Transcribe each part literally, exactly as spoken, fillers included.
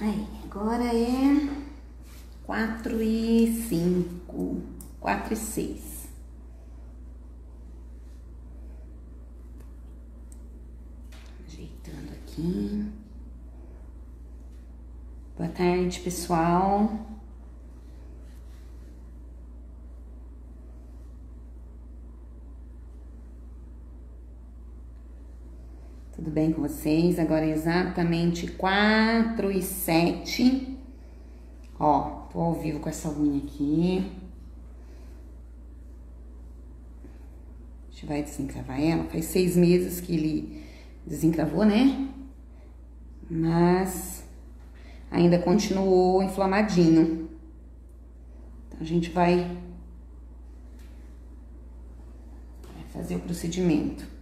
Aí, agora é quatro e cinco, quatro e seis. Ajeitando aqui. Boa tarde, pessoal. Tudo bem com vocês? Agora é exatamente quatro e sete. Ó, tô ao vivo com essa unha aqui. A gente vai desencravar ela. Faz seis meses que ele desencravou, né? Mas ainda continuou inflamadinho. Então a gente vai, vai fazer o procedimento.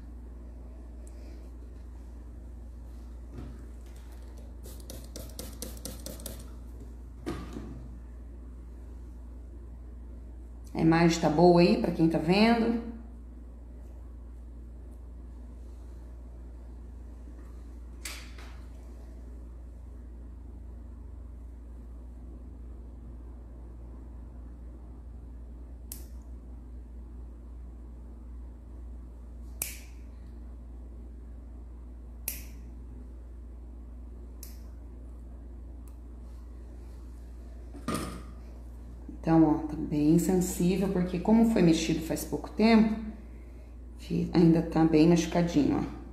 A imagem tá boa aí pra quem tá vendo? Então, ó, tá bem sensível, porque como foi mexido faz pouco tempo, ainda tá bem machucadinho, ó.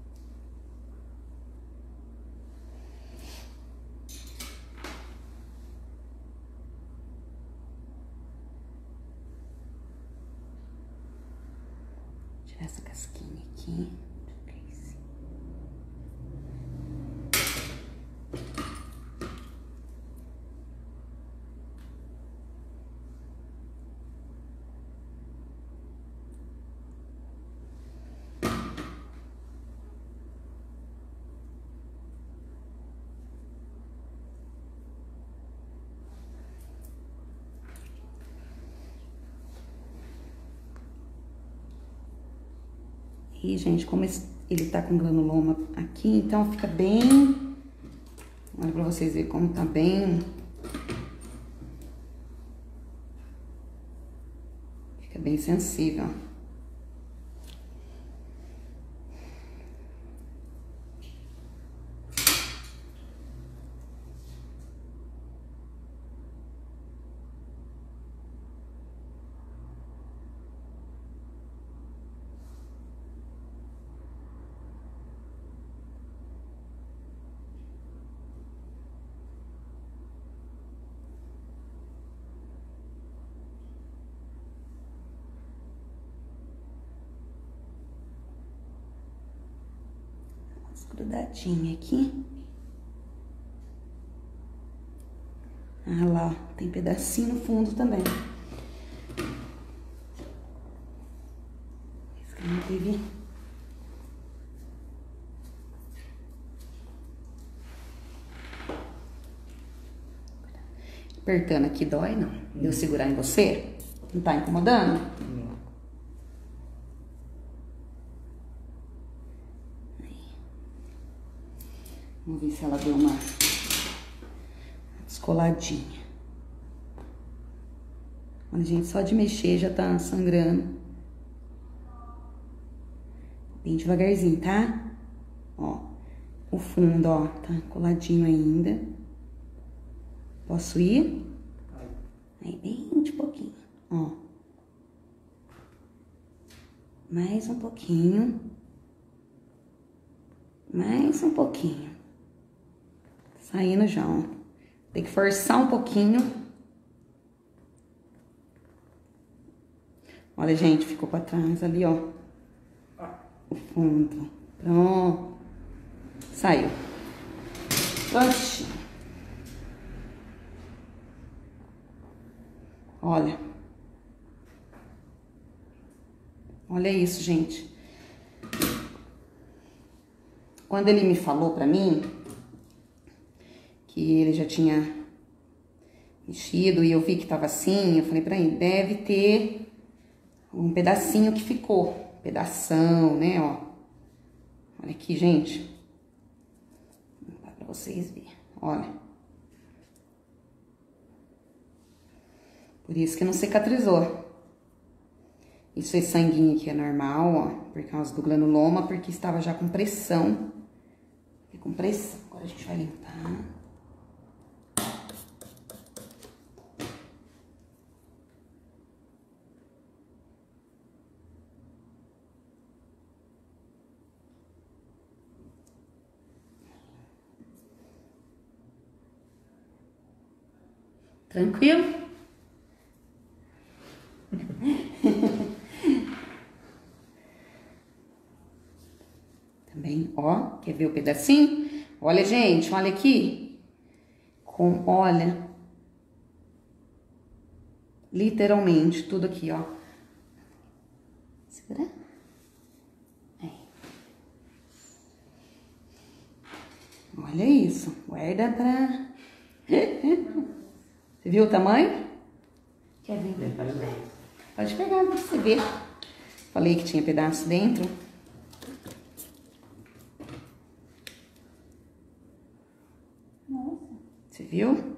Tirar essa casquinha aqui. E, gente, como ele tá com granuloma aqui, então fica bem... Olha pra vocês verem como tá bem... Fica bem sensível, ó. Grudadinha aqui. Ah lá, tem pedacinho no fundo também. Esse que não teve. Apertando aqui dói, não? Eu segurar em você? Não tá incomodando? Não. Vamos ver se ela deu uma descoladinha. Olha, gente, só de mexer já tá sangrando. Bem devagarzinho, tá? Ó, o fundo, ó, tá coladinho ainda. Posso ir? Aí, bem de pouquinho, ó. Mais um pouquinho. Mais um pouquinho. Saindo já, ó. Tem que forçar um pouquinho. Olha, gente, ficou pra trás ali, ó. O fundo. Pronto. Saiu. Oxi. Olha. Olha isso, gente. Quando ele me falou pra mim que ele já tinha mexido e eu vi que tava assim, eu falei pra ele, deve ter um pedacinho que ficou, pedação, né, ó. Olha aqui, gente. Vou dar pra vocês verem, olha. Por isso que não cicatrizou. Isso é sanguinho aqui é normal, ó, por causa do granuloma, porque estava já com pressão. E com pressão. Agora a gente vai limpar. Tranquilo? Também, ó, quer ver o pedacinho? Olha, gente, olha aqui. Com, olha. Literalmente, tudo aqui, ó. Segura. Aí. Olha isso. Guarda pra... Você viu o tamanho? Quer ver? Pode pegar pra você ver. Falei que tinha pedaço dentro. Nossa. Você viu?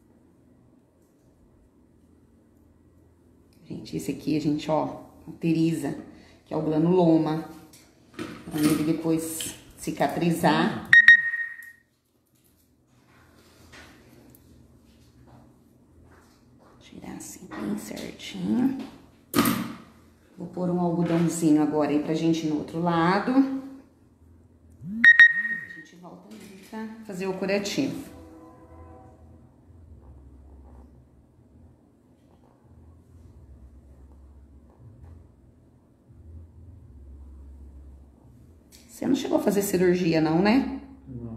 Gente, esse aqui a gente, ó, utiliza, que é o granuloma. Pra ele depois cicatrizar. Tirar assim bem certinho. Vou pôr um algodãozinho agora aí pra gente ir no outro lado. A gente volta ali pra fazer o curativo. Você não chegou a fazer cirurgia não, né? Não.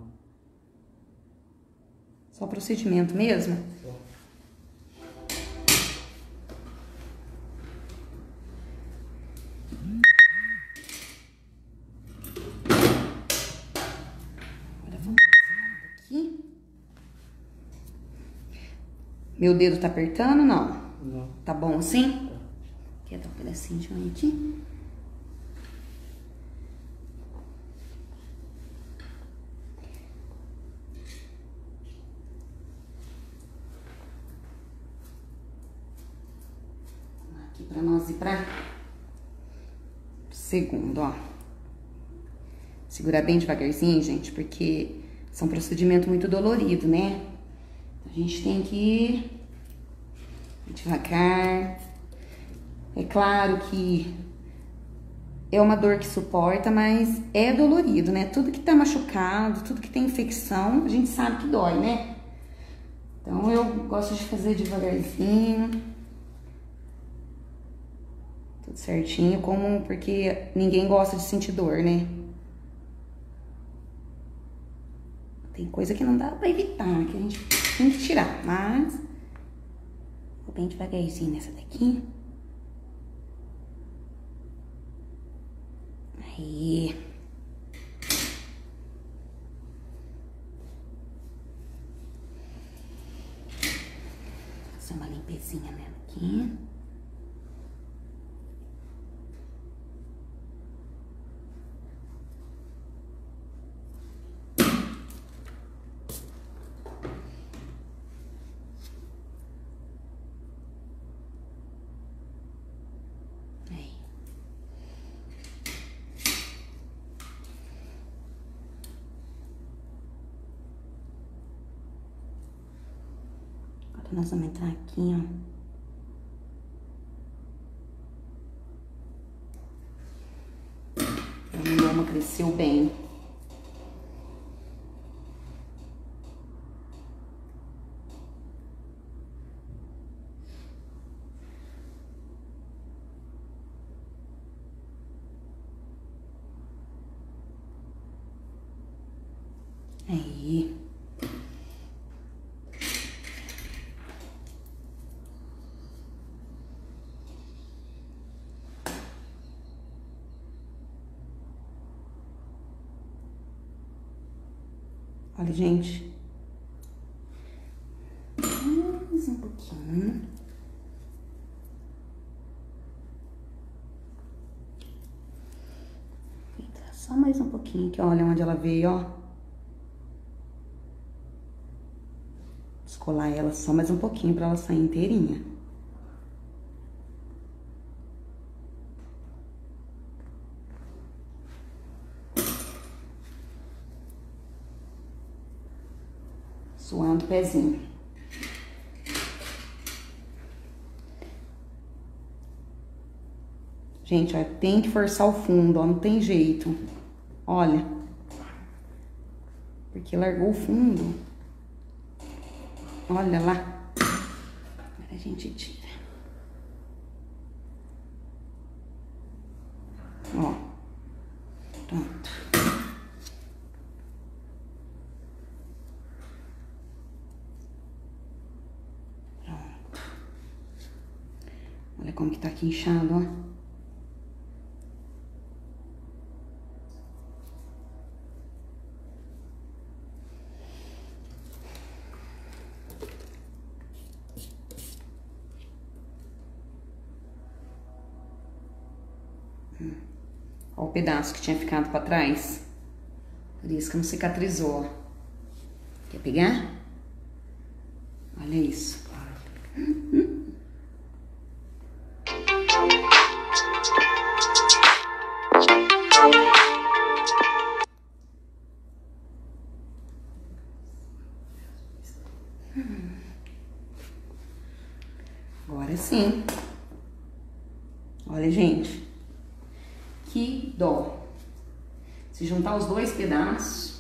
Só procedimento mesmo? Só. Agora vamos aqui. Meu dedo tá apertando, não? Não. Tá bom assim? Quer dar um pedacinho de unha aqui? Aqui pra nós ir pra segundo, ó. Segurar bem devagarzinho, gente, porque são procedimentos muito doloridos, né? A gente tem que ir devagar. É claro que é uma dor que suporta, mas é dolorido, né? Tudo que tá machucado, tudo que tem infecção, a gente sabe que dói, né? Então eu gosto de fazer devagarzinho. Tudo certinho, como porque ninguém gosta de sentir dor, né? Tem coisa que não dá pra evitar, que a gente tem que tirar, mas vou bem devagarzinho nessa daqui. Aí. Fazer uma limpezinha nela aqui. Nós vamos entrar aqui, ó. A granuloma cresceu bem. Aí. Olha, gente. Mais um pouquinho. Eita, só mais um pouquinho aqui, olha onde ela veio, ó. Descolar ela só mais um pouquinho pra ela sair inteirinha. Suando o pezinho. Gente, ó, tem que forçar o fundo, ó, não tem jeito. Olha. Porque largou o fundo. Olha lá. Agora a gente tira. Ó. Pronto. Pronto. Olha como que tá aqui inchado, ó. Olha o pedaço que tinha ficado pra trás. Por isso que não cicatrizou, ó. Quer pegar? Olha isso. Agora sim. Olha, gente. Que dó. Se juntar os dois pedaços.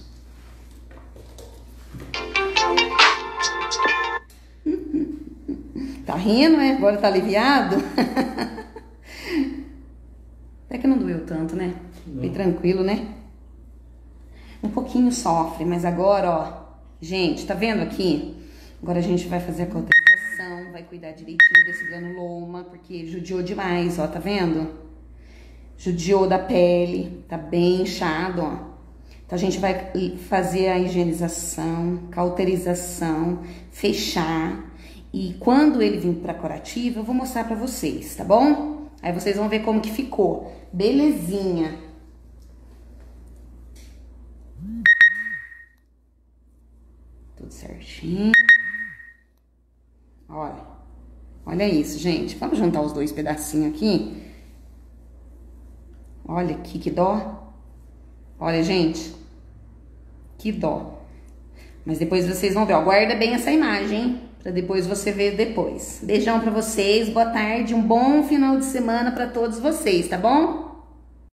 Tá rindo, né? Agora tá aliviado? Até que não doeu tanto, né? Bem tranquilo, né? Um pouquinho sofre, mas agora, ó. Gente, tá vendo aqui? Agora a gente vai fazer a cauterização, vai cuidar direitinho desse granuloma, porque judiou demais, ó, tá vendo? Judiou da pele, tá bem inchado, ó. Então a gente vai fazer a higienização, cauterização, fechar. E quando ele vir pra curativa, eu vou mostrar pra vocês, tá bom? Aí vocês vão ver como que ficou. Belezinha. Tudo certinho. Olha. Olha isso, gente. Vamos juntar os dois pedacinhos aqui. Olha aqui, que dó. Olha, gente. Que dó. Mas depois vocês vão ver, ó. Guarda bem essa imagem, hein? Pra depois você ver depois. Beijão pra vocês, boa tarde, um bom final de semana pra todos vocês, tá bom?